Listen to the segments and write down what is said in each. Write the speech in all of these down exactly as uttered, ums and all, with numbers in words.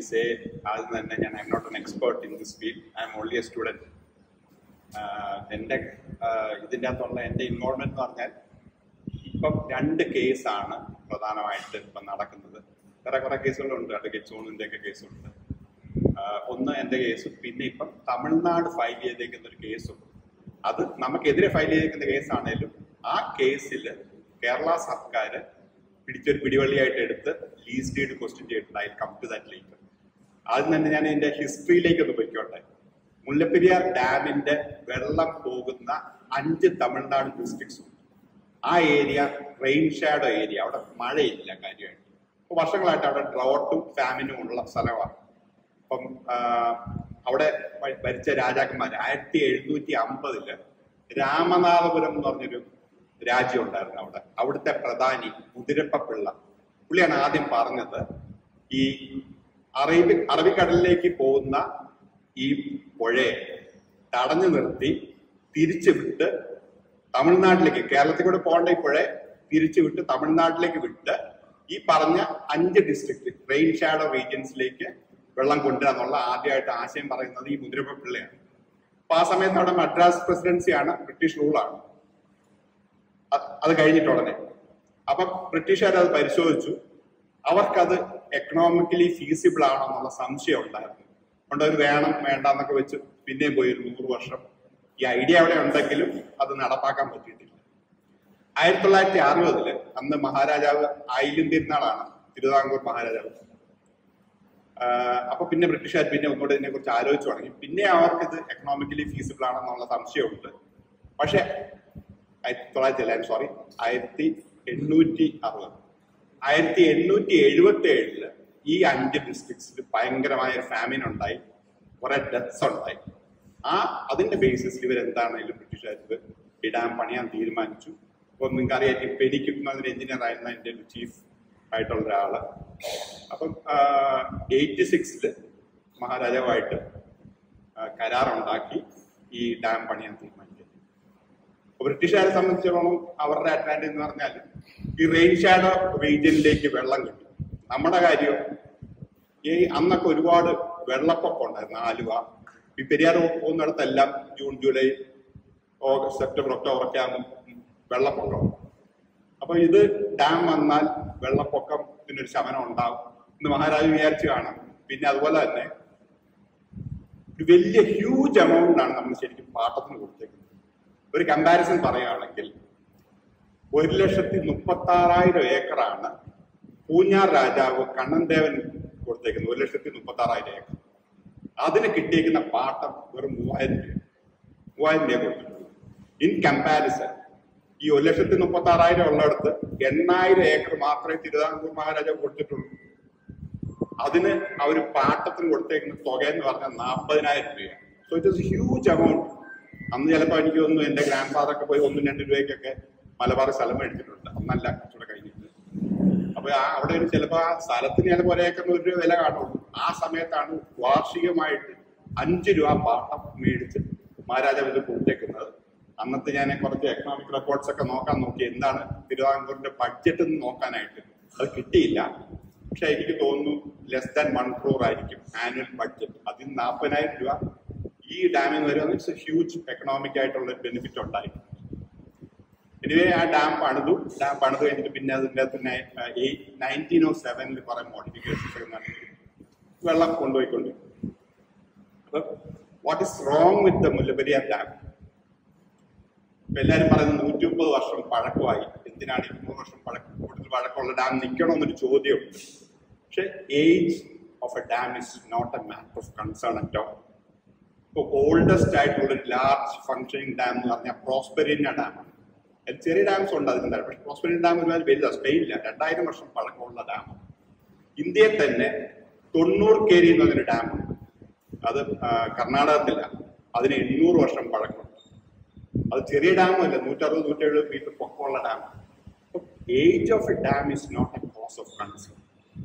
Say ആദ്യം തന്നെ ഞാൻ I am not an expert in this field, I am only a student. എൻ്റെ ഇതിൻ്റെ അകത്തുള്ള എൻ്റെ ഇൻവോൾവ്മെന്റ് എന്ന് പറഞ്ഞാൽ ഇപ്പം രണ്ട് കേസാണ് പ്രധാനമായിട്ട് ഇപ്പം നടക്കുന്നത്. വേറെ കുറെ കേസുകളുണ്ട്, അഡ്വക്കേറ്റ് സോണുവിൻ്റെ ഒക്കെ കേസുണ്ട്. ഒന്ന് എൻ്റെ കേസും പിന്നെ ഇപ്പം തമിഴ്നാട് ഫയൽ ചെയ്തേക്കുന്ന ഒരു കേസും. അത് നമുക്കെതിരെ ഫയൽ ചെയ്തേക്കുന്ന കേസാണേലും ആ കേസിൽ കേരള സർക്കാർ പിടിച്ചൊരു പിടിവള്ളിയായിട്ട് എടുത്ത് ലീസ് ഡീഡ് ക്വസ്റ്റ്യൻ ചെയ്തിട്ടുണ്ട്. I come to that later. ആദ്യം തന്നെ ഞാൻ ഇതിന്റെ ഹിസ്റ്ററിയിലേക്ക് ഒന്ന് പൊയ്ക്കോട്ടെ. മുല്ലപ്പെരിയാർ ഡാമിന്റെ വെള്ളം പോകുന്ന അഞ്ച് തമിഴ്നാട് ഡിസ്ട്രിക്ട്സ് ഉണ്ട്. ആ ഏരിയ റെയിൻ ഷാഡോ ഏരിയ, അവിടെ മഴയില്ല കാര്യമായിട്ട്. അപ്പൊ വർഷങ്ങളായിട്ട് അവിടെ ഡ്രോട്ടും ഫാമിനും ഉള്ള സ്ഥലമാണ്. അപ്പം അവിടെ ഭരിച്ച രാജാക്കന്മാർ ആയിരത്തി എഴുന്നൂറ്റി അമ്പതില് രാമനാഥപുരം എന്ന് പറഞ്ഞൊരു രാജ്യം ഉണ്ടായിരുന്നു അവിടെ. അവിടുത്തെ പ്രധാനി മുതിരപ്പ പിള്ള പുള്ളിയാണ് ആദ്യം പറഞ്ഞത് ഈ അറബി അറബിക്കടലിലേക്ക് പോകുന്ന ഈ പുഴയെ തടഞ്ഞു നിർത്തി തിരിച്ചു വിട്ട് തമിഴ്നാട്ടിലേക്ക്, കേരളത്തിൽ കൂടെ പോകേണ്ട ഈ പുഴയെ തിരിച്ചു വിട്ട് തമിഴ്നാട്ടിലേക്ക് വിട്ട് ഈ പറഞ്ഞ അഞ്ച് ഡിസ്ട്രിക്ട് റെയിൻ ഷാഡോ റീജിയൻസിലേക്ക് വെള്ളം കൊണ്ടുവരാന്നുള്ള ആദ്യമായിട്ട് ആശയം പറയുന്നത് ഈ മുതിരപ്പ പിള്ളയാണ്. അപ്പൊ ആ സമയത്ത് അവിടെ മദ്രാസ് പ്രസിഡൻസിയാണ്, ബ്രിട്ടീഷ് റൂളാണ്. അത് കഴിഞ്ഞിട്ട് ഉടനെ അപ്പൊ ബ്രിട്ടീഷുകാർ അത് പരിശോധിച്ചു. അവർക്കത് എക്കണോമിക്കലി ഫീസിബിൾ ആണോ എന്നുള്ള സംശയം ഉണ്ടായിരുന്നു. അതുകൊണ്ട് അവർ വേണം വേണ്ട എന്നൊക്കെ വെച്ച് പിന്നെയും പോയി ഒരു നൂറ് വർഷം ഈ ഐഡിയ അവിടെ ഉണ്ടെങ്കിലും അത് നടപ്പാക്കാൻ പറ്റിയിട്ടില്ല. ആയിരത്തി തൊള്ളായിരത്തി അറുപതില് അന്ന് മഹാരാജാവ് ആയില്യം തിരുനാളാണ്, തിരുവിതാംകൂർ മഹാരാജാവ്. അപ്പൊ പിന്നെ ബ്രിട്ടീഷുകാർ പിന്നെ ഒന്നുകൂടെ ഇതിനെ കുറിച്ച് ആലോചിച്ചു തുടങ്ങി. പിന്നെ അവർക്കിത് എക്കണോമിക്കലി ഫീസിബിൾ ആണെന്നുള്ള സംശയമുണ്ട്. പക്ഷെ ആയിരത്തി തൊള്ളായിരത്തി അല്ല സോറി ആയിരത്തി എണ്ണൂറ്റി അറുപത് ആയിരത്തി എണ്ണൂറ്റി എഴുപത്തി ഏഴില് ഈ അഞ്ച് ഡിസ്ട്രിക്ട്സിൽ ഭയങ്കരമായ ഒരു ഫാമിൻ ഉണ്ടായി, കുറെ ഡെത്ത്സ് ഉണ്ടായി. ആ അതിന്റെ ബേസിസിൽ ഇവരെന്താണെങ്കിലും ബ്രിട്ടീഷുകാർക്ക് ഈ ഡാം പണിയാൻ തീരുമാനിച്ചു. അപ്പൊ നിങ്ങൾക്ക് അറിയാം, പെരിക്കുന്നതിന് എഞ്ചിനീയർ ആയിരുന്ന എൻ്റെ ചീഫ് ആയിട്ടുള്ള ഒരാള്. അപ്പം എയ്റ്റി സിക്സില് മഹാരാജാവായിട്ട് കരാറുണ്ടാക്കി ഈ ഡാം പണിയാൻ തീരുമാനിച്ചു. ബ്രിട്ടീഷുകാരെ സംബന്ധിച്ചിടത്തോളം അവരുടെ അഡ്വാൻറ്റേജ് എന്ന് പറഞ്ഞാൽ ഈ റെയിൻ ഷാഡോ റീജിയനിലേക്ക് വെള്ളം കിട്ടും. നമ്മുടെ കാര്യം ഈ അന്നൊക്കെ ഒരുപാട് വെള്ളപ്പൊക്കം ഉണ്ടായിരുന്നു. ആലുവ ഈ പെരിയാർ പോകുന്നിടത്തെല്ലാം June July August September October ഒക്കെ ആകുമ്പോൾ വെള്ളപ്പൊക്കം. അപ്പൊ ഇത് ഡാം വന്നാൽ വെള്ളപ്പൊക്കത്തിനൊരു ശമനം ഉണ്ടാവും എന്ന് മഹാരാജ് വിചാരിച്ചു കാണാം. പിന്നെ അതുപോലെ തന്നെ ഒരു വലിയ ഹ്യൂജ് എമൗണ്ടാണ് നമ്മൾ ശരിക്കും പാട്ടത്തിന് കൊടുത്തേക്കുന്നത്. ഒരു കമ്പാരിസൺ പറയുകയാണെങ്കിൽ ഒരു ലക്ഷത്തി മുപ്പത്തി ആറായിരം ഏക്കറാണ് പൂഞ്ഞാർ രാജാവ് കണ്ണൻദേവൻ കൊടുത്തേക്കുന്നത്. ഒരു ലക്ഷത്തി മുപ്പത്തി ആറായിരം ഏക്കർ. അതിന് കിട്ടിയേക്കുന്ന പാട്ടം വെറും മൂവായിരം രൂപ മൂവായിരം രൂപ കൊടുത്തിട്ടുള്ളൂ. ഇൻ കമ്പാരിസൺ ഈ ഒരു ലക്ഷത്തി മുപ്പത്തി ആറായിരം ഉള്ളിടത്ത് എണ്ണായിരം ഏക്കർ മാത്രമേ തിരുവിതാംകൂർ മഹാരാജാവ് കൊടുത്തിട്ടുള്ളൂ. അതിന് അവർ പാട്ടത്തിന് കൊടുത്തേക്കുന്ന തുക എന്ന് പറഞ്ഞാൽ നാൽപ്പതിനായിരം രൂപയാണ്. So it is huge amount. അന്ന് ചിലപ്പോൾ എനിക്ക് തോന്നുന്നു എൻ്റെ ഗ്രാൻഡ് ഫാദറൊക്കെ പോയി ഒന്നും രണ്ട് രൂപയ്ക്കൊക്കെ മലബാർ സ്ഥലം മേടിച്ചിട്ടുണ്ട്. അന്നല്ല കുറച്ചുകൂടെ കഴിഞ്ഞിട്ട്. അപ്പൊ ആ അവിടെ ഒരു ചിലപ്പോൾ ആ സ്ഥലത്തിന് ചിലപ്പോൾ ഒരേക്കറിന് ഒരു രൂപ വില കാണുള്ളൂ. ആ സമയത്താണ് വാർഷികമായിട്ട് അഞ്ച് രൂപ പാട്ടം മേടിച്ച് മഹാരാജാവ് ഇത് കൊടുത്തേക്കുന്നത്. അന്നത്തെ ഞാൻ കുറച്ച് എക്കണോമിക് റെക്കോർഡ്സ് ഒക്കെ നോക്കാൻ നോക്കി, എന്താണ് തിരുവിതാംകൂറിന്റെ ബഡ്ജറ്റ് എന്ന് നോക്കാനായിട്ട്. അത് കിട്ടിയില്ല. പക്ഷെ എനിക്ക് തോന്നുന്നു ലെസ് ദാൻ വൺ ക്രോർ ആയിരിക്കും ആനുവൽ ബഡ്ജറ്റ്. അതിന് നാൽപ്പതിനായിരം രൂപ ഈ ഡാമിൽ നിന്ന് വരുന്നത് ഇറ്റ്സ് എ ഹ്യൂജ് എക്കണോമിക് ആയിട്ടുള്ള ഒരു ബെനിഫിറ്റ് ഉണ്ടായി. എനിവേ ആ ഡാം പണിതു. ഡാം പണിത് കഴിഞ്ഞിട്ട് പിന്നെ അതിൻ്റെ അകത്ത് നയൻറ്റീൻ ഓ സെവനിൽ കുറെ മോഡിഫിക്കേഷൻസ് ഒക്കെ നടത്തി വെള്ളം കൊണ്ടുപോയിക്കൊണ്ട്. അപ്പൊ what is wrong with the Mullaperiyar dam? ഇപ്പൊ എല്ലാവരും പറയുന്നത് നൂറ്റി മുപ്പത് വർഷം പഴക്കമായി, എന്തിനാണ് ഇരുന്നൂറ് വർഷം പഴക്കം കൂടുതൽ പഴക്കമുള്ള ഡാം നിൽക്കണമെന്നൊരു ചോദ്യമുണ്ട്. പക്ഷെ age of a dam is not a matter of concern at all. ഇപ്പൊ ഓൾഡസ്റ്റ് ആയിട്ടുള്ള ഒരു ലാർജ് ഫങ്ഷനിങ് ഡാം എന്ന് പറഞ്ഞാൽ പ്രോസ്പെരിന ഡാമാണ്. ചെറിയ ഡാംസ് ഉണ്ട് അതിൻ്റെ, പക്ഷെ പ്രോസ്പെരിന ഡാം ഒരുപാട് വലുതാണ്. സ്പെയിനില്ല, രണ്ടായിരം വർഷം പഴക്കമുള്ള ഡാമാണ്. ഇന്ത്യയിൽ തന്നെ തൊണ്ണൂറ് കേരി എന്ന് പറഞ്ഞൊരു ഡാമുണ്ട്. അത് കർണാടകത്തിലാണ്. അതിന് എണ്ണൂറ് വർഷം പഴക്കമുണ്ട്. അത് ചെറിയ ഡാമല്ല, നൂറ്ററുപത് നൂറ്റെഴുപത് മീറ്റർ പൊക്കമുള്ള ഡാമാണ്. അപ്പൊ age of a dam is not a cause of concern.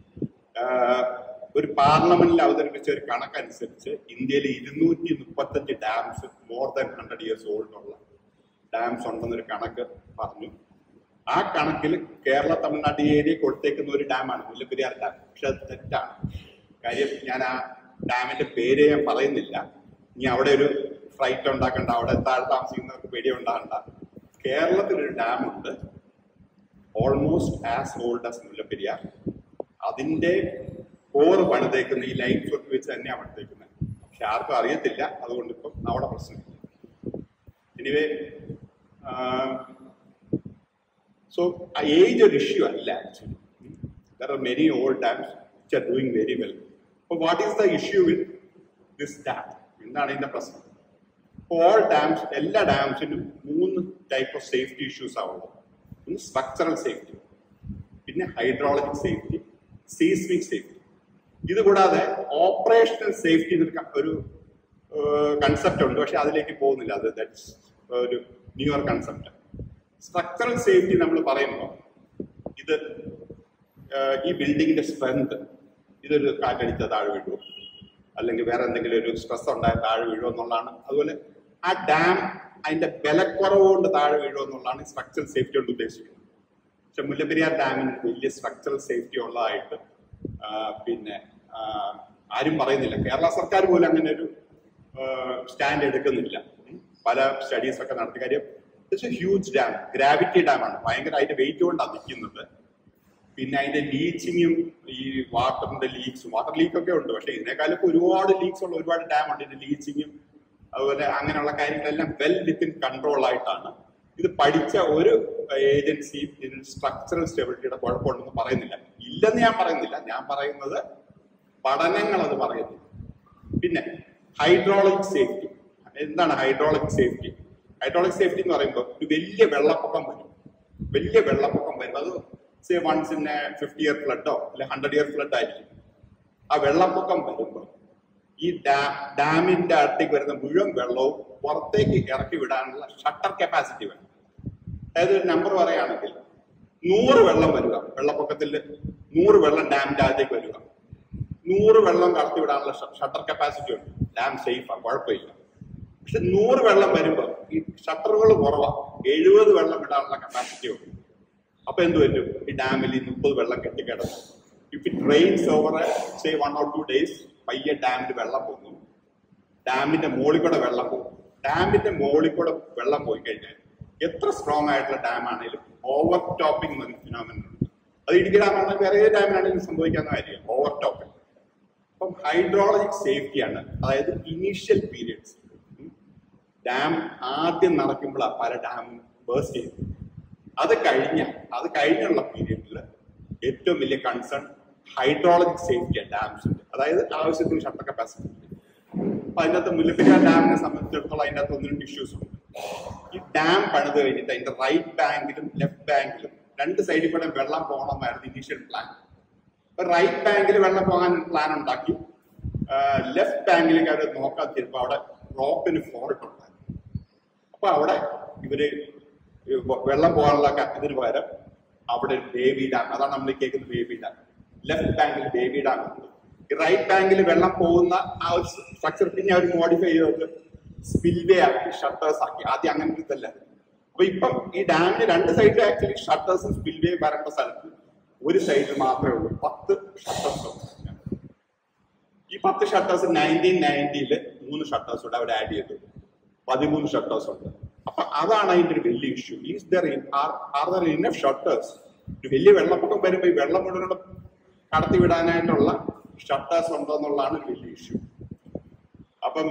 ഒരു പാർലമെന്റിൽ അവതരിപ്പിച്ച ഒരു കണക്കനുസരിച്ച് ഇന്ത്യയിൽ ഇരുന്നൂറ്റി മുപ്പത്തഞ്ച് dams more than hundred years old ഉള്ള ഡാംസ് ഉണ്ടെന്നൊരു കണക്ക് പറഞ്ഞു. ആ കണക്കിൽ കേരള തമിഴ്നാട് ഏരിയ കൊടുത്തേക്കുന്ന ഒരു ഡാമാണ് മുല്ലപ്പെരിയാർ ഡാം. പക്ഷെ അത് തെറ്റാണ്. കാര്യം ഞാൻ ആ ഡാമിന്റെ പേര് ഞാൻ പറയുന്നില്ല. ഇനി അവിടെ ഒരു ഫ്ലൈറ്റ് ഉണ്ടാക്കണ്ട, അവിടെ താഴെ താമസിക്കുന്നവർക്ക് പേടി ഉണ്ടാകണ്ട. കേരളത്തിലൊരു ഡാമുണ്ട്, almost as old as Mullaperiyar. അതിന്റെ കോറ് പണിതേക്കുന്ന ഈ ലൈൻ ഫ്ലോട്ട് വെച്ച് തന്നെയാണ് പണിതേക്കുന്നത്. പക്ഷെ ആർക്കും അറിയത്തില്ല, അതുകൊണ്ട് ഇപ്പം അവിടെ പ്രശ്നമില്ല. എനിവേ, സോ ഏജ് ഒരു ഇഷ്യൂ അല്ല. Actually there are many old dams which are doing very well. So what is the issue with this dam? എന്താണ് ഇതിന്റെ പ്രശ്നം? ഓൾ ഡാംസ്, എല്ലാ ഡാംസിനും മൂന്ന് ടൈപ്പ് ഓഫ് സേഫ്റ്റി ഇഷ്യൂസ് ആവുള്ളൂ. ഒന്ന് സ്ട്രക്ചറൽ സേഫ്റ്റി, പിന്നെ ഹൈഡ്രോളജിക് സേഫ്റ്റി, സീസ്മിക് സേഫ്റ്റി. ഇത് കൂടാതെ ഓപ്പറേഷണൽ സേഫ്റ്റി ഒരു കൺസെപ്റ്റ് ഉണ്ട്, പക്ഷെ അതിലേക്ക് പോകുന്നില്ല. അത് ദാറ്റ്സ് ഒരു ന്യൂവർ കൺസെപ്റ്റ്. സ്ട്രക്ചറൽ സേഫ്റ്റി നമ്മൾ പറയുമ്പോൾ ഇത് ഈ ബിൽഡിങ്ങിന്റെ സ്ട്രെങ്ത്, ഇതൊരു കാറ്റടിച്ച താഴെ വീഴുമോ, അല്ലെങ്കിൽ വേറെ എന്തെങ്കിലും ഒരു സ്ട്രെസ് ഉണ്ടായ താഴെ വീഴുമോ എന്നുള്ളതാണ്. അതുപോലെ ആ ഡാം അതിന്റെ ബലക്കുറവ് കൊണ്ട് താഴെ വീഴുമോ എന്നുള്ളതാണ് സ്ട്രക്ചറൽ സേഫ്റ്റി കൊണ്ട് ഉദ്ദേശിക്കുന്നത്. പക്ഷെ മുല്ലപ്പെരിയാർ ഡാമിന് വലിയ സ്ട്രക്ചറൽ സേഫ്റ്റി ഉള്ളതായിട്ട് പിന്നെ ആരും പറയുന്നില്ല. കേരള സർക്കാർ പോലും അങ്ങനെ ഒരു സ്റ്റാൻഡ് എടുക്കുന്നില്ല. പല സ്റ്റഡീസ് ഒക്കെ നടത്തി. കാര്യം it's a huge dam, gravity ഡാമാണ്, ഭയങ്കര അതിന്റെ വെയിറ്റ് കൊണ്ടാണ് നിൽക്കുന്നത്. പിന്നെ അതിന്റെ ലീച്ചിങ്ങും ഈ വാട്ടറിന്റെ ലീക്സും, വാട്ടർ ലീക്കൊക്കെ ഉണ്ട്, പക്ഷെ ഇതിനേക്കാളൊക്കെ ഒരുപാട് ലീക്സ് ഉള്ള ഒരുപാട് ഡാം ഉണ്ട്. ഇതിന്റെ ലീച്ചിങ്ങും അതുപോലെ അങ്ങനെയുള്ള കാര്യങ്ങളെല്ലാം വെൽ വിത്തിൻ കൺട്രോൾ ആയിട്ടാണ്. ഇത് പഠിച്ച ഒരു ഏജൻസിയും ഇതിന് സ്ട്രക്ചറൽ സ്റ്റെബിലിറ്റിയുടെ കുഴപ്പമുണ്ടെന്ന് പറയുന്നില്ല. ഇല്ലെന്ന് ഞാൻ പറയുന്നില്ല, ഞാൻ പറയുന്നത് പഠനങ്ങൾ അത് പറയുന്നില്ല. പിന്നെ ഹൈഡ്രോളിക് സേഫ്റ്റി. എന്താണ് ഹൈഡ്രോളിക് സേഫ്റ്റി? ഹൈഡ്രോളിക് സേഫ്റ്റി എന്ന് പറയുമ്പോൾ ഒരു വലിയ വെള്ളപ്പൊക്കം വരും. വലിയ വെള്ളപ്പൊക്കം വരും, അത് say once in fifty year ഫ്ലഡോ അല്ലെ ഹൺഡ്രഡ് ഇയർ ഫ്ലഡ് ആയിരിക്കും. ആ വെള്ളപ്പൊക്കം വരുമ്പോൾ ഈ ഡാം ഡാമിന്റെ അടുത്തേക്ക് വരുന്ന മുഴുവൻ വെള്ളവും പുറത്തേക്ക് ഇറക്കി വിടാനുള്ള ഷട്ടർ കപ്പാസിറ്റി വേണം. അതായത് ഒരു നമ്പർ പറയുകയാണെങ്കിൽ നൂറ് വെള്ളം വരിക, വെള്ളപ്പൊക്കത്തിൽ നൂറ് വെള്ളം ഡാമിന്റെ അകത്തേക്ക് വരിക, നൂറ് വെള്ളം കടത്തി വിടാനുള്ള ഷട്ടർ കപ്പാസിറ്റി ഉണ്ട്. ഡാം സേഫാണ്, കുഴപ്പമില്ല. പക്ഷെ നൂറ് വെള്ളം വരുമ്പോൾ ഈ ഷട്ടറുകൾ കുറവാണ്, എഴുപത് വെള്ളം വിടാനുള്ള കപ്പാസിറ്റി ഉണ്ട്. അപ്പൊ എന്ത് പറ്റും? ഈ ഡാമിൽ ഈ മുപ്പത് വെള്ളം കെട്ടിക്കിടന്നു. If it rains over say one or two days പയ്യെ ഡാമിൽ വെള്ളം പോകുന്നു, ഡാമിന്റെ മുകളിൽ കൂടെ വെള്ളം പോകും. ഡാമിന്റെ മുകളിൽ കൂടെ വെള്ളം പോയി കഴിഞ്ഞാൽ എത്ര സ്ട്രോങ് ആയിട്ടുള്ള ഡാം ആണെങ്കിലും ഓവർ ടോപ്പിംഗ് എന്നൊരു ഫിനോമിനൻ ഉണ്ട്. അത് ഇടുക്കി ഡാമാണെങ്കിൽ വേറെ ഏത് ഡാമിനാണെങ്കിലും സംഭവിക്കാവുന്ന കാര്യം ഓവർ ടോപ്പിംഗ്. അപ്പം ഹൈഡ്രോളജിക് സേഫ്റ്റിയാണ്, അതായത് ഇനീഷ്യൽ പീരിയഡ്സ്. ഡാം ആദ്യം നടക്കുമ്പോഴാണ് പല ഡാമും ബേസ്റ്റ് ചെയ്യുന്നത്. അത് കഴിഞ്ഞ അത് കഴിഞ്ഞുള്ള പീരീഡിൽ ഏറ്റവും വലിയ കൺസേൺ ഹൈഡ്രോളജിക് സേഫ്റ്റിയാണ് ഡാംസിന്റെ. അതായത് ആവശ്യത്തിന് ഷട്ടർ കപ്പാസിറ്റി. അപ്പൊ അതിനകത്ത് മുല്ലപ്പെരിയാർ ഡാമിനെ സംബന്ധിച്ചിടത്തോളം അതിൻ്റെ അകത്ത് ഒന്ന് രണ്ട് ഇഷ്യൂസ് ഉണ്ട്. ഈ ഡാം പണിത് കഴിഞ്ഞിട്ട് അതിന്റെ റൈറ്റ് ബാങ്കിലും ലെഫ്റ്റ് ബാങ്കിലും രണ്ട് സൈഡിൽ കൂടെ വെള്ളം പോകണമെന്നായിരുന്നു ഇനീഷ്യൽ പ്ലാൻ. അപ്പൊ റൈറ്റ് ബാങ്കിൽ വെള്ളം പോകാൻ പ്ലാൻ ഉണ്ടാക്കി, ലെഫ്റ്റ് ബാങ്കിലേക്ക് അവർ നോക്കാതിരുമ്പോൾ അവിടെ റോപ്പിന് ഫോൾട്ട് ഉണ്ടായിരുന്നു. അപ്പൊ അവിടെ ഇവര് വെള്ളം പോകാനുള്ള ഇതിന് പകരം അവിടെ ബേബി ഡാം, അതാണ് നമ്മൾ കേൾക്കുന്ന ബേബി ഡാം. ലെഫ്റ്റ് ബാങ്കിൽ ബേബി ഡാം ഉണ്ട്. ഈ റൈറ്റ് ബാങ്കിൽ വെള്ളം പോകുന്ന ആ ഒരു സ്ട്രക്ചർ പിന്നെ അവർ മോഡിഫൈ ചെയ്തത് സ്പിൽവേ ആക്കി, ഷട്ടേഴ്സ് ആക്കി. ആദ്യം അങ്ങനെ ഒരു ഇതല്ല. അപ്പൊ ഇപ്പം ഈ ഡാമിന് രണ്ട് സൈഡിൽ ആക്ച്വലി ഷട്ടേഴ്സും സ്പിൽവേ വരേണ്ട സ്ഥലത്ത് ഒരു സൈഡിൽ മാത്രമേ ഉള്ളൂ പത്ത് ഷട്ടേഴ്സ്. ഈ പത്ത് ഷട്ടേഴ്സ് നയൻറ്റീൻ നയൻറ്റിയില് മൂന്ന് ഷട്ടേഴ്സ് ഉണ്ട് അവിടെ ആഡ് ചെയ്തു, പതിമൂന്ന് ഷട്ടേഴ്സ് ഉണ്ട്. അപ്പൊ അതാണ് അതിന്റെ ഒരു വലിയ issue. Is there are there enough shutters? ഒരു വലിയ വെള്ളപ്പൊക്കം വരുമ്പോൾ ഈ വെള്ളം മുഴുവൻ കടത്തി വിടാനായിട്ടുള്ള ഷട്ടേഴ്സ് ഉണ്ടോ എന്നുള്ളതാണ് ഒരു വലിയ ഇഷ്യൂ. അപ്പം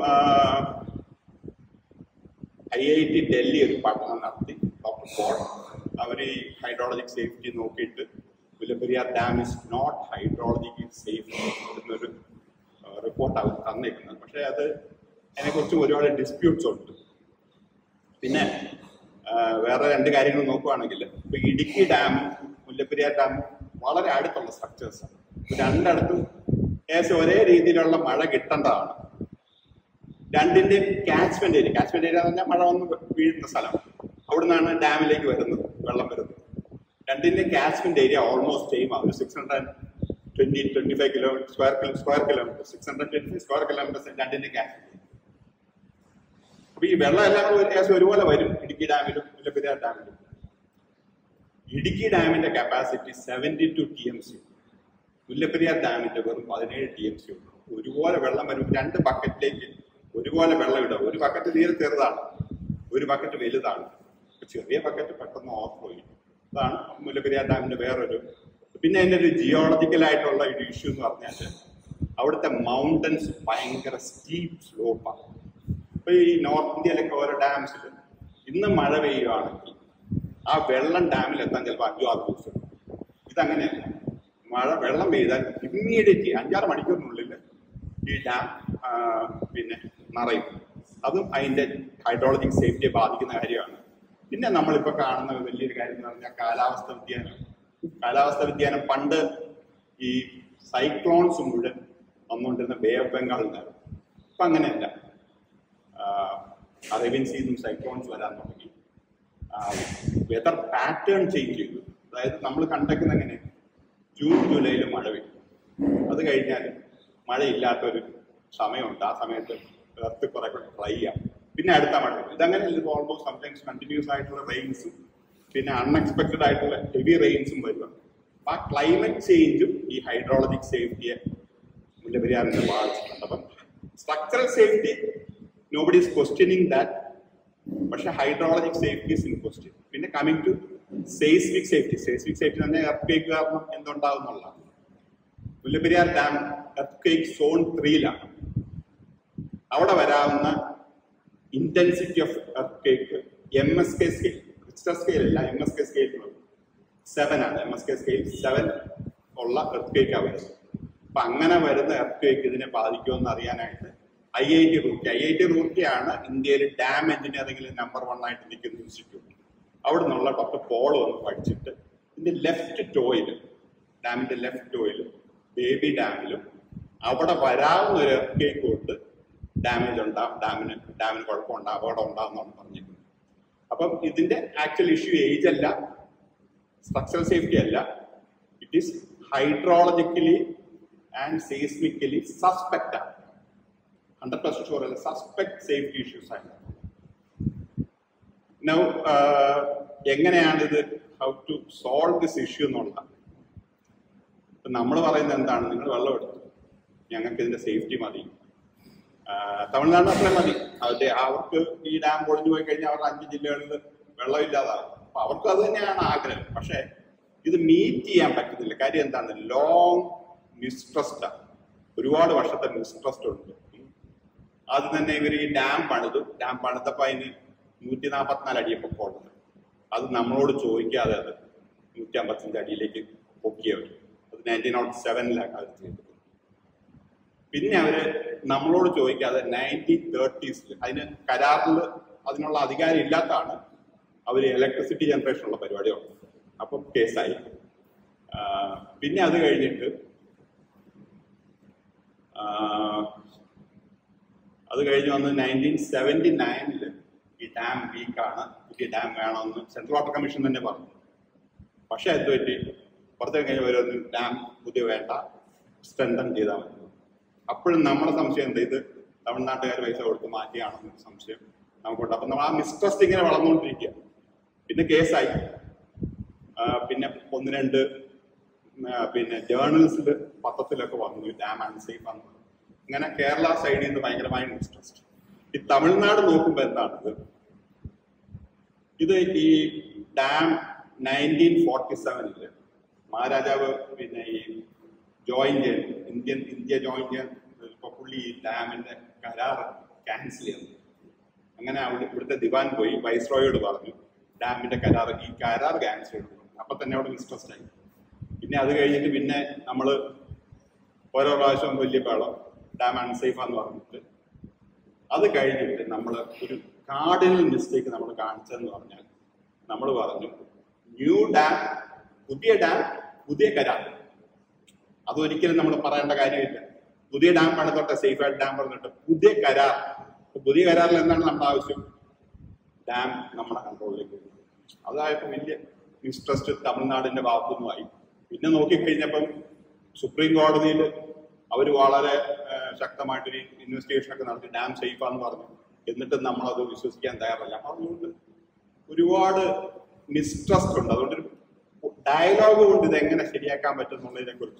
ഐ ഐ ടി ഡൽഹി ഒരു പഠനം നടത്തി, ഡോക്ടർ പോൾ. അവർ ഈ ഹൈഡ്രോളജിക് സേഫ്റ്റി നോക്കിയിട്ട് Mullaperiyar dam is not hydrologically safe എന്നൊരു റിപ്പോർട്ട് അവർ തന്നേക്കുന്നത്. പക്ഷെ അത് അതിനെക്കുറിച്ച് ഒരുപാട് ഡിസ്പ്യൂട്ട്സ് ഉണ്ട്. പിന്നെ വേറെ രണ്ട് കാര്യങ്ങൾ നോക്കുകയാണെങ്കിൽ ഇപ്പൊ ഇടുക്കി ഡാമും മുല്ലപ്പെരിയാർ ഡാമും വളരെ അടുത്തുള്ള സ്ട്രക്ചേഴ്സാണ്. രണ്ടിടത്തും ഏകദേശം ഒരേ രീതിയിലുള്ള മഴ കിട്ടേണ്ടതാണ്. രണ്ടിന്റെയും കാച്ച്മെന്റ് ഏരിയ, കാച്ച്മെന്റ് ഏരിയ എന്ന് പറഞ്ഞാൽ മഴ വന്ന് വീഴുന്ന സ്ഥലം, അവിടെ നിന്നാണ് ഡാമിലേക്ക് വരുന്നത്, വെള്ളം വരുന്നത്. രണ്ടിന്റെയും കാച്ച്മെന്റ് ഏരിയ ഓൾമോസ്റ്റ് സെയിം ആണ്. ഒരു six hundred twenty twenty five kilometer square square kilometer six hundred twenty five square kilometers രണ്ടിന്റെ കാച്ച്മെന്റ്. അപ്പൊ ഈ വെള്ളം എല്ലാം ഏകദേശം ഒരുപോലെ വരും ഇടുക്കി ഡാമിലും മുല്ലപ്പെരിയാർ ഡാമിലും. ഇടുക്കി ഡാമിന്റെ capacity seventy two T M C. Mullaperiyar ഡാമിന്റെ വെറും പതിനേഴ് ടി എം സി ഉണ്ട്. ഒരുപോലെ വെള്ളം വരും. രണ്ട് ബക്കറ്റിലേക്ക് ഒരുപോലെ വെള്ളം ഇടുക. ഒരു ബക്കറ്റ് തീരെ ചെറുതാണ്, ഒരു ബക്കറ്റ് വലുതാണ്. ചെറിയ ബക്കറ്റ് പെട്ടെന്ന് ഓവർഫ്ലോ ചെയ്യും. അതാണ് മുല്ലപ്പെരിയാർ ഡാമിന്റെ വേറൊരു. പിന്നെ അതിൻ്റെ ഒരു ജിയോളജിക്കൽ ആയിട്ടുള്ള ഒരു ഇഷ്യൂ എന്ന് പറഞ്ഞാൽ അവിടുത്തെ മൗണ്ടൻസ് ഭയങ്കര സ്റ്റീപ്പ് സ്ലോപ്പാണ്. ഇപ്പൊ ഈ നോർത്ത് ഇന്ത്യയിലൊക്കെ ഓരോ ഡാംസിൽ ഇന്ന് മഴ പെയ്യുകയാണെങ്കിൽ ആ വെള്ളം ഡാമിൽ എത്താൻ ചിലപ്പോൾ അഞ്ചോ ആറ് ദിവസം. ഇതങ്ങനെയല്ല. മഴ വെള്ളം പെയ്താൽ ഇമ്മീഡിയറ്റ്ലി അഞ്ചാറ് മണിക്കൂറിനുള്ളിൽ ഈ ഡാം പിന്നെ നിറയും. അതും അതിന്റെ ഹൈഡ്രോളജിക് സേഫ്റ്റിയെ ബാധിക്കുന്ന കാര്യമാണ്. പിന്നെ നമ്മളിപ്പോൾ കാണുന്ന വലിയൊരു കാര്യം എന്ന് പറഞ്ഞാൽ കാലാവസ്ഥ വ്യതിയാനം. കാലാവസ്ഥ വ്യതിയാനം പണ്ട് ഈ സൈക്ലോൺസ് മുഴുവൻ വന്നുകൊണ്ടിരുന്ന ബേ ഓഫ് ബംഗാളിൽ നിന്നായിരുന്നു. ഇപ്പം അങ്ങനെയല്ല. അറേബ്യൻ സീന്നും സൈക്ലോൺസ് വരാൻ തുടങ്ങി. വെതർ പാറ്റേൺ ചേഞ്ച് ചെയ്തു. അതായത് നമ്മൾ കണ്ടേക്കുന്ന എങ്ങനെ ജൂൺ ജൂലൈയിൽ മഴ പെയ്യും, അത് കഴിഞ്ഞാൽ മഴയില്ലാത്തൊരു സമയമുണ്ട്. ആ സമയത്ത് എർത്ത് കുറെ കൂടെ ഡ്രൈ ആവും, പിന്നെ അടുത്ത മഴ വരും. ഇതങ്ങനെ ഇത് ഓൾമോസ്റ്റ് സംടൈംസ് കണ്ടിന്യൂസ് ആയിട്ടുള്ള റെയിൻസും പിന്നെ അൺഎക്സ്പെക്ടഡ് ആയിട്ടുള്ള ഹെവി റെയിൻസും വരിക. അപ്പം ആ ക്ലൈമറ്റ് ചേഞ്ചും ഈ ഹൈഡ്രോളജിക് സേഫ്റ്റിയെ മുല്ലപ്പെരിയാറിനെ ബാധിച്ചിട്ടുണ്ട്. അപ്പം structural safety nobody is questioning that, പക്ഷെ hydrologic safety is in question. പിന്നെ coming to seismic safety. Seismic safety തന്നെ എർത്ത് കാരണം എന്തുണ്ടാകുന്നുള്ളതാണ്. മുല്ലപ്പെരിയാർ ഡാം എർത്ത് സോൺ ത്രീയിലാണ്. അവിടെ വരാവുന്ന intensity of earth M S K scale, Richter scale അല്ല, M S K scale seven ആണ്. M S K scale seven ഉള്ള എർത്ത് വരുന്നത്. അപ്പൊ അങ്ങനെ വരുന്ന എർത്ത് ഇതിനെ ബാധിക്കുമെന്ന് അറിയാനായിട്ട് I I T Roorkee I I T റൂർക്കിയാണ് ഇന്ത്യയിൽ ഡാം എഞ്ചിനീയറിംഗിൽ നമ്പർ വൺ ആയിട്ട് നിൽക്കുന്ന ഇൻസ്റ്റിറ്റ്യൂട്ട്. അവിടെ നിന്നുള്ള ഡോക്ടർ പോൾ വന്ന് പഠിച്ചിട്ട് ഇതിന്റെ ലെഫ്റ്റ് ടോയിൽ, ഡാമിന്റെ ലെഫ്റ്റ് ടോയിൽ ബേബി ഡാമിലും അവിടെ വരാവുന്ന ഒരു എർത്ത് കൊണ്ട് ഡാമേജ് ഉണ്ടാവും, ഡാമിന് ഡാമിന് കുഴപ്പമുണ്ടാവും, അപകടം ഉണ്ടാകുന്നതാണ് പറഞ്ഞിരിക്കുന്നത്. അപ്പം ഇതിന്റെ ആക്ച്വൽ ഇഷ്യൂ ഏജ് അല്ല, സ്ട്രക്ചറൽ സേഫ്റ്റി അല്ല, it is hydrologically and seismically suspect ആണ്. ഹൺഡ്രഡ് പെർസെന്റ് ഷുവർ അല്ല, സസ്പെക്ട് സേഫ്റ്റി ഇഷ്യൂസ് ആണ്. നൗ എങ്ങനെയാണിത്, how to solve this issue എന്നുള്ളതാണ്. ഇപ്പം നമ്മൾ പറയുന്നത് എന്താണ്, നിങ്ങൾ വെള്ളം എടുത്തു, ഞങ്ങൾക്ക് ഇതിന്റെ സേഫ്റ്റി മതി. തമിഴ്നാടിന് അത്രയും മതി. അതെ, അവർക്ക് ഈ ഡാം പൊളിഞ്ഞു പോയി കഴിഞ്ഞാൽ അവരുടെ അഞ്ച് ജില്ലകളിൽ വെള്ളമില്ലാതാകും. അപ്പൊ അവർക്ക് അത് തന്നെയാണ് ആഗ്രഹം. പക്ഷെ ഇത് മീറ്റ് ചെയ്യാൻ പറ്റുന്നില്ല. കാര്യം എന്താണ്, ലോങ് മിസ്ട്രസ്റ്റാണ്. ഒരുപാട് വർഷത്തെ മിസ്ട്രസ്റ്റ് ഉണ്ട്. ആദ്യം തന്നെ ഇവർ ഈ ഡാം പണിതു. ഡാം പണിതപ്പോൾ അതിന് നൂറ്റി നാൽപ്പത്തിനാല് അടിയെ പൊക്കമുള്ളത്. അത് നമ്മളോട് ചോദിക്കാതെ അത് നൂറ്റി അമ്പത്തഞ്ച് അടിയിലേക്ക് പൊക്കിയവർ. അത് നയൻറ്റീൻ നോട്ട് സെവനിലാണ് അത് ചെയ്തത്. പിന്നെ അവര് നമ്മളോട് ചോദിക്കാതെ നയൻറ്റീൻ തേർട്ടീസിൽ അതിന് കരാറിൽ അതിനുള്ള അധികാരം ഇല്ലാത്തതാണ് അവർ ഇലക്ട്രിസിറ്റി ജനറേഷനുള്ള പരിപാടി ഉള്ളത്. അപ്പം കേസായി. പിന്നെ അത് കഴിഞ്ഞിട്ട് അത് കഴിഞ്ഞ് വന്ന് നയൻറ്റീൻ സെവൻറ്റി നയനില് ഈ ഡാം വീക്കാണ്, പുതിയ ഡാം വേണമെന്ന് സെൻട്രൽ വാട്ടർ കമ്മീഷൻ തന്നെ പറഞ്ഞു. പക്ഷെ എന്ത് പറ്റി, പുറത്തേക്ക് കഴിഞ്ഞ് വരുന്ന ഡാം പുതിയ വേണ്ട, സ്ട്രെങ്തൻ ചെയ്താൽ മതി. അപ്പോഴും നമ്മുടെ സംശയം എന്താ, ഇത് തമിഴ്നാട്ടുകാർ പൈസ കൊടുത്ത് മാറ്റിയാണെന്നൊരു സംശയം നമുക്കുണ്ട്. അപ്പം നമ്മൾ ആ മിസ്ട്രസ്റ്റ് ഇങ്ങനെ വളർന്നുകൊണ്ടിരിക്കുക. പിന്നെ കേസായി. പിന്നെ ഒന്ന് രണ്ട് പിന്നെ ജേർണൽസിൽ പത്രത്തിലൊക്കെ വന്നു ഡാം അൺസേഫ് ആണ്. ഇങ്ങനെ കേരള സൈഡിൽ നിന്ന് ഭയങ്കരമായ മിസ്ട്രസ്റ്റ്. ഈ തമിഴ്നാട് നോക്കുമ്പോൾ എന്താണിത്, ഇത് ഈ ഡാം നയൻറ്റീൻ ഫോർട്ടി സെവനില് മഹാരാജാവ് പിന്നെ ഈ ജോയിൻ ചെയ്യാൻ ഇന്ത്യൻ ഇന്ത്യ ജോയിൻ ചെയ്യാൻ ഇപ്പൊ പുള്ളി ഈ ഡാമിന്റെ കരാർ ക്യാൻസൽ ചെയ്തു. അങ്ങനെ അവിടെ ഇവിടുത്തെ ദിവാൻ പോയി വൈസ്രോയോട് പറഞ്ഞു ഡാമിന്റെ കരാർ ഈ കരാർ ക്യാൻസൽ ചെയ്തു. അപ്പൊ തന്നെ അവിടെ മിസ്ട്രസ്റ്റ് ആയി. പിന്നെ അത് കഴിഞ്ഞിട്ട് പിന്നെ നമ്മള് ഓരോ പ്രാവശ്യം വലിയ വെള്ളം ഡാം അൺസേഫാന്ന് പറഞ്ഞിട്ട് അത് കഴിഞ്ഞിട്ട് നമ്മൾ ഒരു കാർഡിനൽ മിസ്റ്റേക്ക് നമ്മൾ കാണിച്ചതെന്ന് പറഞ്ഞാൽ നമ്മൾ പറഞ്ഞു ന്യൂ ഡാം, പുതിയ ഡാം, പുതിയ കരാർ. അതൊരിക്കലും നമ്മൾ പറയേണ്ട കാര്യമില്ല. പുതിയ ഡാം പണിതൊട്ടെ, സേഫ് ആയിട്ട് ഡാം പറഞ്ഞിട്ട് പുതിയ കരാർ. പുതിയ കരാറിൽ എന്താണ് നമ്മുടെ ആവശ്യം, ഡാം നമ്മുടെ കൺട്രോളിലേക്ക് വരും. അതായപ്പോൾ വലിയ മിസ്ട്രസ്റ്റ് തമിഴ്നാടിന്റെ ഭാഗത്തുനിന്നുമായി. പിന്നെ നോക്കിക്കഴിഞ്ഞപ്പം സുപ്രീം കോടതിയിൽ അവർ വളരെ ശക്തമായിട്ടൊരു ഇൻവെസ്റ്റിഗേഷൻ ഒക്കെ നടത്തി ഡാം സേഫാന്ന് പറഞ്ഞു. എന്നിട്ടും നമ്മളത് വിശ്വസിക്കാൻ തയ്യാറല്ല. അപ്പൊ അതുകൊണ്ട് ഒരുപാട് മിസ്ട്രസ്റ്റ് ഉണ്ട്. അതുകൊണ്ട് ഡയലോഗ് കൊണ്ട് ഇത് എങ്ങനെ ശരിയാക്കാൻ പറ്റും എന്നുള്ളതിനെ കുറിച്ച്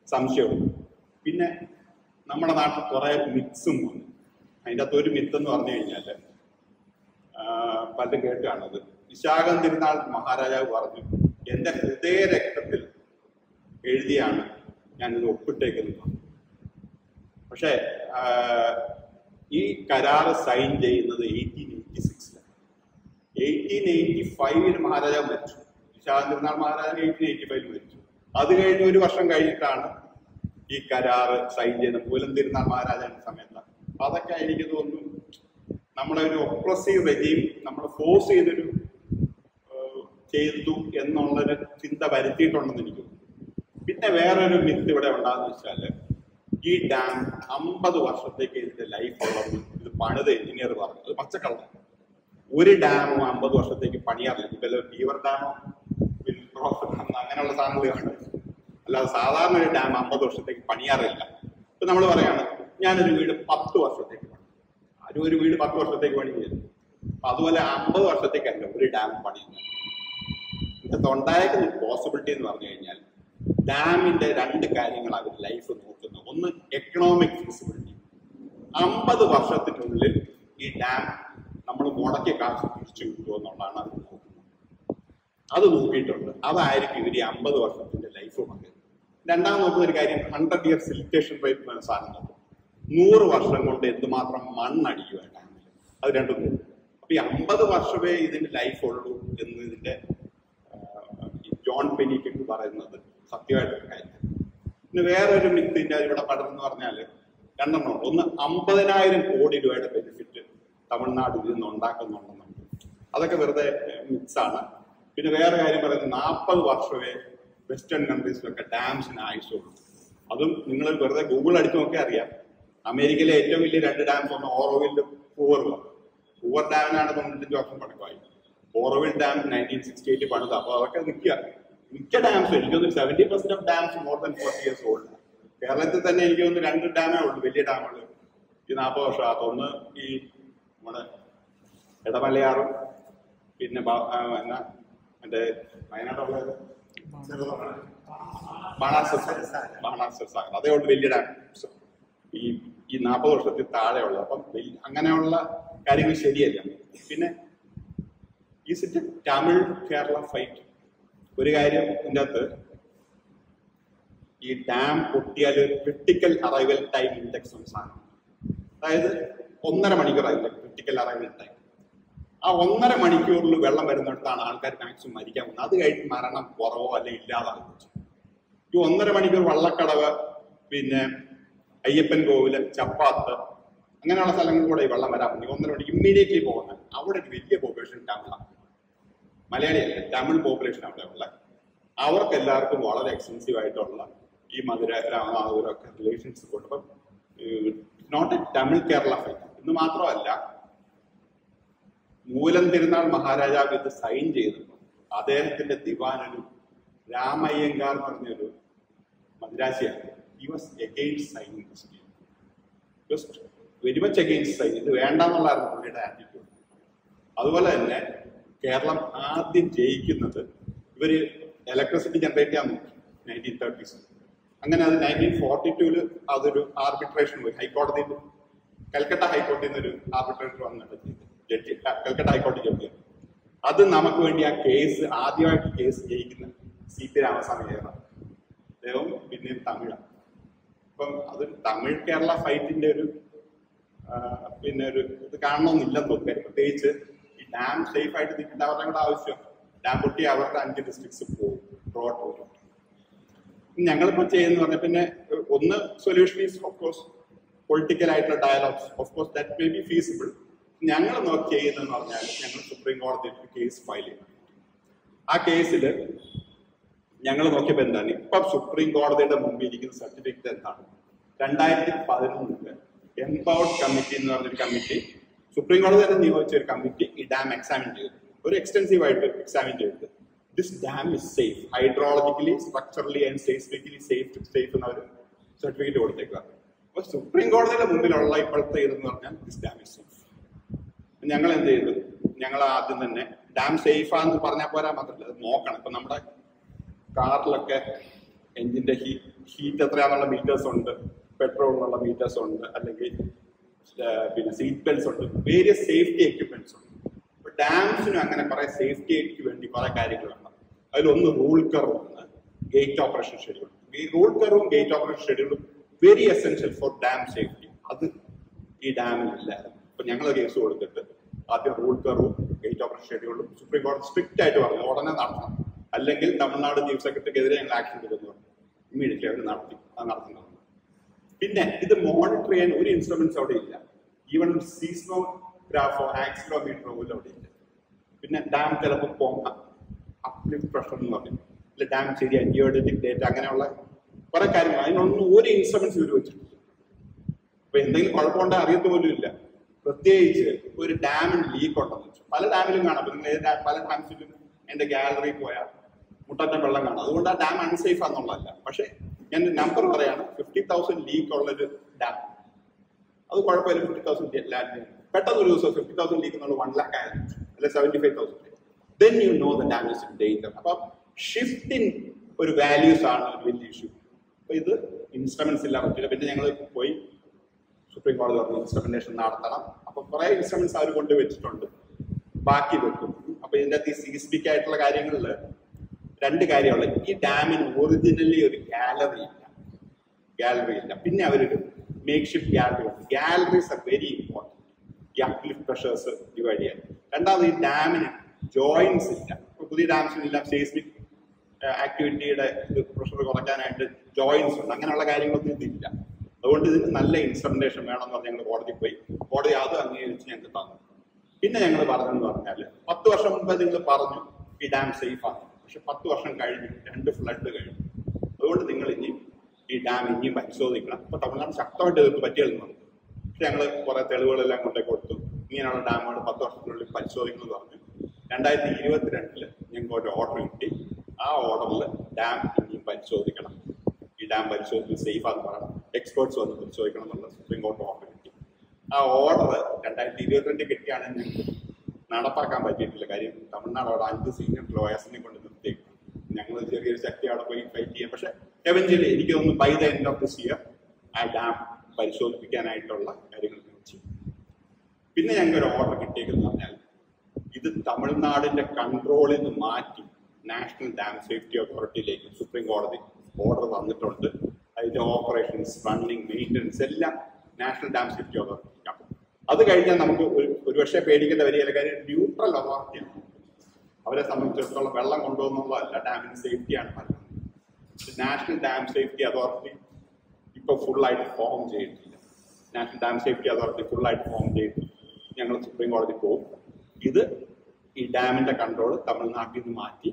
സംശയമുണ്ട്. പിന്നെ നമ്മുടെ നാട്ടിൽ കുറെ മിത്സും വന്നു. അതിൻ്റെ അകത്ത് ഒരു മിത്ത് എന്ന് പറഞ്ഞു കഴിഞ്ഞാൽ പലരും കേട്ട് കാണുന്നത്, വിശാഖം തിരുനാൾ മഹാരാജാവ് പറഞ്ഞു എൻ്റെ ഹൃദയ രക്തത്തിൽ എഴുതിയാണ് ഞാനിത് ഒപ്പിട്ടേക്കുന്നത്. പക്ഷേ ഈ കരാറ് സൈൻ ചെയ്യുന്നത് എയ്റ്റീൻ എയ്റ്റി സിക്സിലാണ്. എയ്റ്റീൻ എയ്റ്റി ഫൈവിൽ മഹാരാജാവ് മരിച്ചു. വിശാഖം തിരുനാൾ മഹാരാജാവ് എയ്റ്റീൻ എയ്റ്റി ഫൈവിൽ മരിച്ചു. അത് കഴിഞ്ഞ് ഒരു വർഷം കഴിഞ്ഞിട്ടാണ് ഈ കരാറ് സൈൻ ചെയ്യുന്ന മൂലം തിരുനാൾ മഹാരാജാവിന്റെ സമയത്താണ്. അതൊക്കെ എനിക്ക് തോന്നുന്നു നമ്മളെ ഒരു ഒപ്രസീവ് റെജീം നമ്മൾ ഫോഴ്സ് ചെയ്തൊരു ചെയ്തു എന്നുള്ളൊരു ചിന്ത വരുത്തിയിട്ടുണ്ടെന്ന് എനിക്ക് തോന്നുന്നു. പിന്നെ വേറൊരു മിത്ത് ഇവിടെ ഉണ്ടാകുന്ന വെച്ചാല് ഈ ഡാം അമ്പത് വർഷത്തേക്ക് ഇതിന്റെ ലൈഫ് ഉള്ളത് ഇത് പണിത് എഞ്ചിനീയർ പറഞ്ഞു. അത് പച്ചക്കള്ള. ഒരു ഡാമും അമ്പത് വർഷത്തേക്ക് പണിയാറില്ല. ഇപ്പൊ ബീവർ ഡാമോ അങ്ങനെയുള്ള സാധനങ്ങൾ കാണും. അല്ലാതെ സാധാരണ ഒരു ഡാം അമ്പത് വർഷത്തേക്ക് പണിയാറില്ല. ഇപ്പൊ നമ്മൾ പറയാണ് ഞാനൊരു വീട് പത്ത് വർഷത്തേക്ക് പണി, ആരും ഒരു വീട് പത്ത് വർഷത്തേക്ക് പണി ചെയ്തു. അതുപോലെ അമ്പത് വർഷത്തേക്കല്ല ഒരു ഡാം പണിയുന്നത്. ഇതിനകത്ത് ഉണ്ടായിരിക്കുന്ന പോസിബിലിറ്റി എന്ന് പറഞ്ഞു കഴിഞ്ഞാൽ ഡാമിന്റെ രണ്ട് കാര്യങ്ങളാണ് അവർ ലൈഫ് നോക്കുന്നത്. ഒന്ന് എക്കണോമിക് ഫീസിബിലിറ്റി. അമ്പത് വർഷത്തിനുള്ളിൽ ഈ ഡാം നമ്മൾ മുടക്കിയ കാശ് തിരിച്ചു കിട്ടുമോ എന്നുള്ളതാണ് അവർ നോക്കുന്നത്. അത് നോക്കിയിട്ടുണ്ട്. അതായിരിക്കും ഇവർ ഈ അമ്പത് വർഷത്തിന്റെ ലൈഫ് പറയുന്നത്. രണ്ടാമത് നോക്കുന്ന ഒരു കാര്യം ഹൺഡ്രഡ് ഇയർ സിലിറ്റേഷൻ റേറ്റ് എന്ന സാധനം നോക്കും. നൂറ് വർഷം കൊണ്ട് എന്തുമാത്രം മണ്ണടിക്കുക ഡാമിൽ. അത് രണ്ടും നോക്കും. അപ്പൊ ഈ അമ്പത് വർഷമേ ഇതിന്റെ ലൈഫ് ഉള്ളൂ എന്ന് ഇതിന്റെ ജോൺ പെനിക്ക് പറയുന്നത് സത്യമായിട്ടൊരു കാര്യം. പിന്നെ വേറൊരു മിത്തിന്റെ ഇവിടെ പഠനം പറഞ്ഞാല് രണ്ടെണ്ണം. ഒന്ന് അമ്പതിനായിരം കോടി രൂപയുടെ ബെനിഫിറ്റ് തമിഴ്നാട് ഇതിൽ നിന്ന് ഉണ്ടാക്കുന്നുണ്ടെന്നുണ്ട്. അതൊക്കെ വെറുതെ മിക്സാണ്. പിന്നെ വേറെ കാര്യം പറയുന്നത് നാൽപ്പത് വർഷമേ വെസ്റ്റേൺ കൺട്രീസിലൊക്കെ ഡാംസിന് ആയുസുള്ളൂ. അതും നിങ്ങൾ വെറുതെ ഗൂഗിൾ അടിച്ചു നോക്കിയാൽ അറിയാം. അമേരിക്കയിലെ ഏറ്റവും വലിയ രണ്ട് ഡാംസ് ഒന്ന് ഓറോവില്ലും പൂവറും. പൂവർ ഡാമിനാണ് തൊണ്ണൂറ്റഞ്ച് വർഷം പണിക്കായി. Oroville dam nineteen sixty eight പണിത്. അപ്പോൾ അതൊക്കെ നിൽക്കുക. മിക്ക ഡാംസും എനിക്ക് തോന്നുന്നു seventy percent of dams more than forty years old. കേരളത്തിൽ തന്നെ എനിക്ക് തോന്നുന്നു രണ്ട് ഡാമേ ഉള്ളൂ വലിയ ഡാമുകൾ ഈ നാൽപ്പത് വർഷം. അതൊന്ന് ഈ നമ്മുടെ ഇടമലയാറും പിന്നെ എന്നാ മറ്റേ വയനാടുള്ളത് ബാണാസുര ബാണാസുര സാഗർ. അതേ ഉള്ളൂ വലിയ ഡാം ഈ ഈ നാൽപ്പത് വർഷത്തിൽ താഴെയുള്ളത്. അപ്പം അങ്ങനെയുള്ള കാര്യങ്ങൾ ശരിയല്ല. പിന്നെ ഈ സിറ്റ് തമിഴ് കേരള ഫൈറ്റ് ഒരു കാര്യം ഇതിൻ്റെ അകത്ത് ഈ ഡാം പൊട്ടിയാൽ ക്രിട്ടിക്കൽ അറൈവൽ ടൈം ഇൻഡെക്സ് എന്ന സാധനം, അതായത് ഒന്നര മണിക്കൂറായില്ല ക്രിട്ടിക്കൽ അറൈവൽ ടൈം. ആ ഒന്നര മണിക്കൂറിൽ വെള്ളം വരുന്നിടത്താണ് ആൾക്കാർ മാക്സിമം മരിക്കാൻ പോകുന്നത്. അത് കഴിഞ്ഞ് മരണം കുറവോ അല്ലെ ഇല്ലാതാകും. ഈ ഒന്നര മണിക്കൂർ വള്ളക്കടവ് പിന്നെ അയ്യപ്പൻ കോവില് ചപ്പാത്ത് അങ്ങനെയുള്ള സ്ഥലങ്ങളിൽ കൂടെ ഈ വെള്ളം വരാൻ പറ്റും. ഒന്നര മണിക്ക് ഇമ്മീഡിയറ്റ്ലി പോകുന്നത്. അവിടെ ഒരു വലിയ പോപ്പുലേഷൻ തമിഴാണ്, മലയാളിയല്ല, തമിഴ് പോപ്പുലേഷൻ അവിടെ ഉള്ള. അവർക്ക് എല്ലാവർക്കും വളരെ എക്സ്പെൻസീവ് ആയിട്ടുള്ള ഈ മധുര രാമനാഥപുരമൊക്കെ റിലേഷൻസ് കൊണ്ട് ഇപ്പം not a Tamil Kerala fight. ഇന്ന് മാത്രമല്ല, മൂലം തിരുനാൾ മഹാരാജാവ് ഇത് സൈൻ ചെയ്തപ്പോൾ അദ്ദേഹത്തിന്റെ ദിവാനൊരു രാമയ്യങ്കാർ എന്ന് പറഞ്ഞൊരു മദ്രാസിയാണ്. He was against signing this deal. Just very much against sign. ഇത് വേണ്ടെന്നുള്ളതായിരുന്നു പുള്ളിയുടെ ആറ്റിറ്റ്യൂഡ്. അതുപോലെ തന്നെ കേരളം ആദ്യം ജയിക്കുന്നത് ഇവര് ഇലക്ട്രിസിറ്റി ജനറേറ്റ് ചെയ്യാൻ നോക്കി നയൻറ്റീൻ തേർട്ടീസ്. അങ്ങനെ അത് നയൻറ്റീൻ ഫോർട്ടി ടൂല് അതൊരു ആർബിട്രേഷൻ പോയി ഹൈക്കോടതിയിൽ, കൽക്കട്ട ഹൈക്കോടതിയിൽ നിന്നൊരു ആർബിട്രേറ്റർ വന്നിട്ട് ജഡ്ജി കൽക്കട്ട ഹൈക്കോടതി ജഡ്ജി. അത് നമുക്ക് വേണ്ടി ആ കേസ് ആദ്യമായിട്ട് കേസ് ജയിക്കുന്ന സി പി രാമസ്വാമിയാണ്. അദ്ദേഹം പിന്നെയും തമിഴാണ്. അപ്പം അത് തമിഴ് കേരള ഫൈറ്റിന്റെ ഒരു പിന്നെ ഒരു ഇത് കാണണമെന്നില്ലെന്ന് തോന്നുന്നു. പ്രത്യേകിച്ച് ഈ ഡാം സേഫ് ആയിട്ട് നിൽക്കേണ്ട അവരുടെ കൂടെ ആവശ്യം. ഡാം പൊട്ടി അവരുടെ അഞ്ച് ഡിസ്ട്രിക്ട്സ് പോകും, റോഡ് പോകും. ഞങ്ങളിപ്പോൾ ചെയ്യുന്ന പറഞ്ഞാൽ പിന്നെ ഒന്ന് solution is of course political ആയിട്ടുള്ള dialogues. Of course that may be feasible. ഞങ്ങൾ നോക്കി ചെയ്യുന്നതെന്ന് പറഞ്ഞാൽ ഞങ്ങൾ സുപ്രീം കോടതിയിൽ കേസ് ഫയൽ ചെയ്യും. ആ കേസിൽ ഞങ്ങൾ നോക്കിയപ്പോൾ എന്താണ് ഇപ്പം സുപ്രീം കോടതിയുടെ മുമ്പിൽ ഇരിക്കുന്ന സർട്ടിഫിക്കറ്റ് എന്താണ്? രണ്ടായിരത്തി പതിനൊന്നില് എംപവർഡ് കമ്മിറ്റി എന്ന് പറഞ്ഞൊരു കമ്മിറ്റി, സുപ്രീം കോടതി തന്നെ നിയോഗിച്ച ഒരു കമ്മിറ്റി ഈ ഡാം എക്സാമിൻ ചെയ്തു. ഒരു എക്സ്റ്റെൻസീവ് ആയിട്ട് എക്സാമിൻ ചെയ്തത് this dam is safe, hydrologically structurally and seismically safe safe എന്ന ഒരു സർട്ടിഫിക്കറ്റ് കൊടുത്തേക്കുക. അപ്പൊ സുപ്രീം കോടതിയുടെ മുമ്പിലുള്ള ഇപ്പോഴത്തെ ഇതെന്ന് പറഞ്ഞാൽ ദിസ് ഡാം ഇസ് സേഫ്. ഞങ്ങൾ എന്ത് ചെയ്തു? ഞങ്ങൾ ആദ്യം തന്നെ ഡാം സേഫാന്ന് പറഞ്ഞാൽ പോരാ, മാത്രമല്ല അത് നോക്കണം. ഇപ്പൊ നമ്മുടെ കാറിലൊക്കെ എഞ്ചിന്റെ ഹീ ഹീറ്റ് എത്രയാണെന്നുള്ള മീറ്റേഴ്സ് ഉണ്ട്, പെട്രോളിനുള്ള മീറ്റേഴ്സ് ഉണ്ട്, അല്ലെങ്കിൽ പിന്നെ സീറ്റ് ബെൽറ്റ്സ് ഉണ്ട്, വേരിയസ് സേഫ്റ്റി എക്യുപ്മെന്റ്സ് ഉണ്ട്. അപ്പൊ ഡാംസിനും അങ്ങനെ കുറെ സേഫ്റ്റിക്ക് വേണ്ടി കുറെ കാര്യങ്ങൾ വേണം. അതിലൊന്ന് റൂൾ കർവ് ആണ്, ഗേറ്റ് ഓപ്പറേഷൻ ഷെഡ്യൂൾ. ഈ റൂൾ കർവും ഗേറ്റ് ഓപ്പറേഷൻ ഷെഡ്യൂളും very essential for dam safety. അത് ഈ ഡാമിലില്ലായിരുന്നു. അപ്പൊ ഞങ്ങൾ കേസ് കൊടുത്തിട്ട് ആദ്യം റൂൾ കർവും ഗേറ്റ് ഓപ്പറേഷൻ ഷെഡ്യൂളും സുപ്രീം കോടതി സ്ട്രിക്റ്റ് ആയിട്ട് പറഞ്ഞു ഉടനെ നടത്തണം, അല്ലെങ്കിൽ തമിഴ്നാട് ചീഫ് സെക്രട്ടറിക്കെതിരെ ഞങ്ങൾ ആക്ഷൻ എടുക്കുന്നു പറഞ്ഞു. ഇമ്മീഡിയറ്റ്ലി അവർ നടത്തി, അത് നടത്തുന്നത്. പിന്നെ ഇത് മോണിറ്റർ ചെയ്യാൻ ഒരു ഇൻസ്ട്രുമെന്റ്സ് അവിടെ ഇല്ല. ഈവൻ സീസ്മോഗ്രാഫോ ആക്സിലോമീറ്ററോ പോലും അവിടെ ഇല്ല. പിന്നെ ഡാം ചിലപ്പോൾ പോകാം, അപ്ലിഫ്റ്റ് പ്രഷർ എന്ന് പറയും, അല്ലെ ഡാം ശരിയായി ജിയോഡറ്റിക് ഡേറ്റ, അങ്ങനെയുള്ള കുറെ കാര്യങ്ങൾ. അതിനൊന്നും ഒരു ഇൻസ്ട്രുമെന്റ്സ് ഇവർ വെച്ചിട്ടില്ല. അപ്പൊ എന്തെങ്കിലും കുഴപ്പമുണ്ടോ അറിയത്ത് പോലും ഇല്ല. പ്രത്യേകിച്ച് ഒരു ഡാമിന് ലീക്ക് ഉണ്ടെന്ന് വെച്ചു, പല ഡാമിലും കാണാം. നിങ്ങൾ ഏത് പല ഡാംസിലും എന്റെ ഗാലറി പോയാൽ മുട്ടറ്റം വെള്ളം കാണാം. അതുകൊണ്ട് ആ ഡാം അൺസേഫ് ആണെന്നുള്ളതല്ല. പക്ഷെ ഞാൻ നമ്പർ പറയാണ്, ഫിഫ്റ്റി തൗസൻഡ് ലീക്ക് ഉള്ളൊരു ഡാം, അത് കുഴപ്പമില്ല. ഫിഫ്റ്റി തൗസൻഡ് ലാൻഡ് പെട്ടെന്ന് ഒരു ദിവസം ഫിഫ്റ്റി തൗസൻഡ് ലീക്ക് എന്നുള്ള വൺ ലാക്ക് ആയിരുന്നു, അല്ലെ seventy five thousand. Then you know the dam is in danger. അപ്പൊ ഷിഫ്റ്റിൻ ഒരു വാല്യൂസ് ആണ് ഒരു വലിയ ഇഷ്യൂ. അപ്പൊ ഇത് ഇൻസ്ട്രുമെന്റ്സ് ഇല്ലാൻ പറ്റില്ല. പിന്നെ ഞങ്ങൾ പോയി സുപ്രീം കോടതി പറഞ്ഞു ഇൻസ്ട്രുമെന്റേഷൻ നടത്തണം. അപ്പൊ കുറെ ഇൻസ്ട്രുമെന്റ്സ് അവർ കൊണ്ട് വെച്ചിട്ടുണ്ട്, ബാക്കി വെക്കും. അപ്പൊ ഇതിന്റെ അകത്ത് ഈ സീസ്മിക് ആയിട്ടുള്ള കാര്യങ്ങളിൽ രണ്ട് കാര്യമുള്ളത്. ഈ ഡാമിന് ഒറിജിനലി ഒരു ഗാലറി ഇല്ല, ഗാലറി ഇല്ല. പിന്നെ അവരൊരു മേക്ക് ഷിഫ്റ്റ് ഗാലറി ഉണ്ട്. ഗാലറീസ് ആർ വെരി ഇമ്പോർട്ടൻറ്റ്, ഈ അപ്ലിഫ്റ്റ് പ്രഷേഴ്സ് ഡിവൈഡ് ചെയ്യാൻ. രണ്ടാമത് ഈ ഡാമിന് ജോയിന്റ്സ് ഇല്ല. ഇപ്പൊ പുതിയ ഡാംസിനെല്ലാം സീസ്മിക് ആക്ടിവിറ്റിയുടെ പ്രഷർ കുറയ്ക്കാനായിട്ട് ജോയിന്റ്സ് ഉണ്ട്. അങ്ങനെയുള്ള കാര്യങ്ങളൊന്നും ഇതില്ല. അതുകൊണ്ട് ഇതിന് നല്ല ഇൻസ്ട്രുമെന്റേഷൻ വേണമെന്ന് പറഞ്ഞ് ഞങ്ങൾ കോടതി പോയി. കോടതി അത് അംഗീകരിച്ച് ഞങ്ങൾക്ക് തന്നു. പിന്നെ ഞങ്ങൾ പറഞ്ഞെന്ന് പറഞ്ഞാൽ പത്ത് വർഷം മുമ്പ് നിങ്ങൾ പറഞ്ഞു ഈ ഡാം സേഫ് ആണ്. പക്ഷെ പത്ത് വർഷം കഴിഞ്ഞു, രണ്ട് ഫ്ലഡ് കഴിഞ്ഞു. അതുകൊണ്ട് നിങ്ങൾ ഇനി ഈ ഡാം ഇനിയും പരിശോധിക്കണം. ഇപ്പൊ തമിഴ്നാട് ശക്തമായിട്ട് എതിർത്ത് പറ്റിയെന്ന്. പക്ഷെ ഞങ്ങൾ കുറെ തെളിവുകളെല്ലാം കൊണ്ടേ കൊടുത്തു. ഇങ്ങനെയുള്ള ഡാമുകൾ പത്ത് വർഷത്തിനുള്ളിൽ പരിശോധിക്കണം എന്ന് പറഞ്ഞു. രണ്ടായിരത്തി ഇരുപത്തിരണ്ടില് ഞങ്ങൾക്ക് ഒരു ഓർഡർ കിട്ടി. ആ ഓർഡറിൽ ഡാം ഇനിയും പരിശോധിക്കണം, ഈ ഡാം പരിശോധിച്ച് സേഫ് ആണെന്ന് പറയണം, എക്സ്പേർട്സ് വന്ന് പരിശോധിക്കണം എന്നുള്ള സുപ്രീം കോടതി ഓർഡർ കിട്ടി. ആ ഓർഡർ രണ്ടായിരത്തി ഇരുപത്തിരണ്ടിൽ കിട്ടിയാണെങ്കിൽ ഞങ്ങൾക്ക് നടപ്പാക്കാൻ പറ്റിയിട്ടില്ല. കാര്യം തമിഴ്നാട് അവിടെ അഞ്ച് സീനിയർ ലോയേഴ്സിനെ കൊണ്ട് നിർത്തിയേക്കും. ഞങ്ങൾ ചെറിയൊരു ശക്തി അവിടെ പോയി ഫൈറ്റ് ചെയ്യാം. പക്ഷെ എവൻച്വലി എനിക്ക് തോന്നുന്നു by the end of this year ആ ഡാം പരിശോധിപ്പിക്കാനായിട്ടുള്ള കാര്യങ്ങൾ ചെയ്യും. പിന്നെ ഞങ്ങൾക്ക് ഒരു ഓർഡർ കിട്ടിയേക്കെന്ന് പറഞ്ഞാൽ ഇത് തമിഴ്നാടിന്റെ കൺട്രോളിൽ നിന്ന് മാറ്റി നാഷണൽ ഡാം സേഫ്റ്റി അതോറിറ്റിയിലേക്ക് സുപ്രീം കോടതി ഓർഡർ വന്നിട്ടുണ്ട്. അതിന്റെ ഓപ്പറേഷൻസ്, റണ്ണിങ്, മെയിൻ്റനൻസ് എല്ലാം നാഷണൽ ഡാം സേഫ്റ്റി അതോറിറ്റി. അത് കഴിഞ്ഞാൽ നമുക്ക് ഒരു ഒരുപക്ഷെ പേടിക്കേണ്ട വരികയില്ല. കാര്യം ന്യൂട്രൽ അതോറിറ്റിയാണ്. അവരെ സംബന്ധിച്ചിടത്തോളം വെള്ളം കൊണ്ടുപോകുന്നതല്ല, ഡാമിന് സേഫ്റ്റിയാണ് പറയുന്നത്. നാഷണൽ ഡാം സേഫ്റ്റി അതോറിറ്റി ഇപ്പൊ ഫുള്ളായിട്ട് ഫോം ചെയ്തിട്ടില്ല. നാഷണൽ ഡാം സേഫ്റ്റി അതോറിറ്റി ഫുള്ളായിട്ട് ഫോം ചെയ്ത് ഞങ്ങൾ സുപ്രീം കോടതി പോകും. ഇത് ഈ ഡാമിന്റെ കൺട്രോൾ തമിഴ്നാട്ടിൽ നിന്ന് മാറ്റി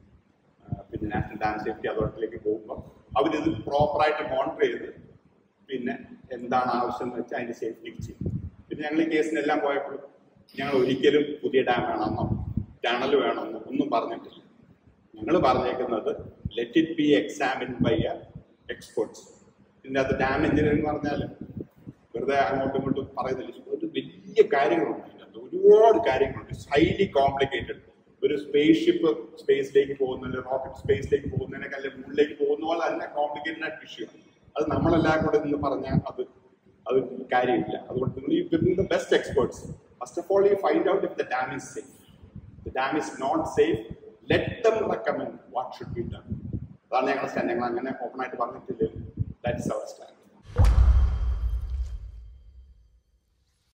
പിന്നെ നാഷണൽ ഡാം സേഫ്റ്റി അതോറിറ്റിയിലേക്ക് പോകുമ്പോൾ അവരിത് പ്രോപ്പറായിട്ട് മോണിറ്റർ ചെയ്ത് പിന്നെ എന്താണ് ആവശ്യം എന്ന് വെച്ചാൽ അതിന്റെ സേഫ്റ്റിക്ക് ചെയ്യും. പിന്നെ ഞങ്ങൾ ഈ കേസിനെല്ലാം പോയപ്പോൾ ഞങ്ങൾ ഒരിക്കലും പുതിയ ഡാം വേണമെന്നോ ടണൽ വേണമെന്നോ ഒന്നും പറഞ്ഞിട്ടില്ല. ഞങ്ങൾ പറഞ്ഞേക്കുന്നത് let it be examine by experts. ഇതിൻ്റെ അകത്ത് ഡാം എഞ്ചിനീയറിംഗ് പറഞ്ഞാൽ വെറുതെ അങ്ങോട്ടും ഇങ്ങോട്ടും പറയുന്നില്ല. ഒരു വലിയ കാര്യങ്ങളുണ്ട് ഇതിൻ്റെ അകത്ത്, ഒരുപാട് കാര്യങ്ങളുണ്ട്. Highly complicated. ഒരു സ്പേസ് ഷിപ്പ് സ്പേസിലേക്ക് പോകുന്ന, റോക്കറ്റ് സ്പേസിലേക്ക് പോകുന്നതിനൊക്കെ അല്ലെ മുകളിലേക്ക് പോകുന്ന പോലെ തന്നെ കോംപ്ലിക്കേറ്റഡ് ആയിട്ട് ഇഷ്യൂ. അത് നമ്മളെല്ലാം കൂടെ നിന്ന് പറഞ്ഞാൽ അത് അത് കാര്യമില്ല. അതുകൊണ്ട് നിങ്ങൾ ഈ being the best experts. First of all you find out if the dam is safe. The dam is not safe, let them recommend what should be done. അതാണ് ഞങ്ങളുടെ സ്റ്റാൻഡ്. ഞങ്ങൾ അങ്ങനെ ഓപ്പൺ ആയിട്ട് പറഞ്ഞിട്ടില്ല. ദാറ്റ് ഈസ് അവർ stand.